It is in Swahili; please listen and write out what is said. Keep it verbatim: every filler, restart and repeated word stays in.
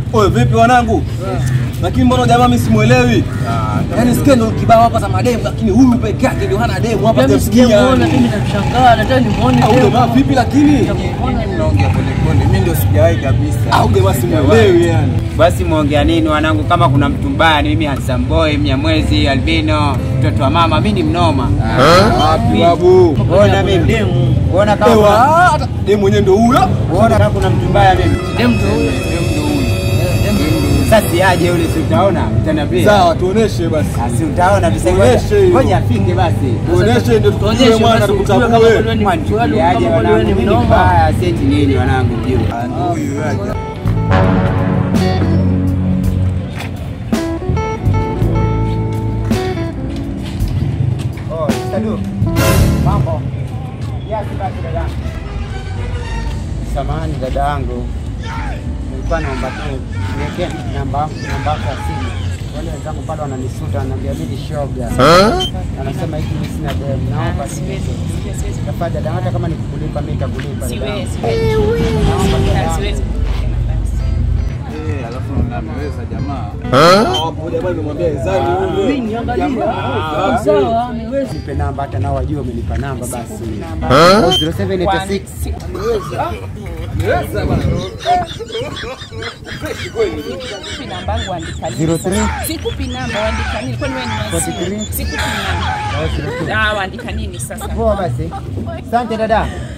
Oe vipi wanangu? Lakini mbona jamaa mimi simuelewi? Yaani skendo kibao hapa za mademu lakini huyu peke yake ndio hana demu hapa tusikia. Mbona mimi namshangaa nataka nimuone demu. Au jamaa vipi lakini? Mnaongea pole pole. Mimi ndio sijawahi kabisa. Au jamaa simuelewi yani. Basi muongea nini wanangu, kama kuna mtu mbaya ni mimi handsome boy, Mnyamwezi, albino, mtoto wa mama, mimi ni mnoma. Wapi babu? Ona mimi demu. Ona kama hata demu mwenyewe ndio huyo. Ona kama kuna mtu mbaya mimi. Demu ndio huyo. Sasa aje yule si utaona utaniambia. Sawa tuoneshe basi. Si utaona tuseme. Ngoja afike basi. Tuoneshe ndio tukujue mwana tukutambue. Mwana aje wanangu mimi mbaya senti nini wanangu ndio. Huyu aje. Oh, Sadu. Mambo. Yes, basi dada. Samahani dada yangu. Nilikuwa naomba tu niweke namba namba ya simu. Wale wenzangu pale wananisuta wananiambia mimi shoga. Anasema hiki mimi sina demu. Naomba siwezi. Siwezi. Tafadhali dada, hata kama nikukulipa mimi nitakulipa. Siwezi. Siwezi. Eh, alafu unamweza jamaa. Hapo jamaa nimemwambia Ezani huyo. Mimi niangalia. Sawa, ameweza. Nipe namba hata nao wajue umenipa namba basi. zero seven eight six. Niweza bwana. Sikupi namba yangu andika nini? zero three. Sikupi namba andika nini? Kwani wewe ni nani? Sikupi namba. Ah, andika nini sasa? Poa basi. Asante dada.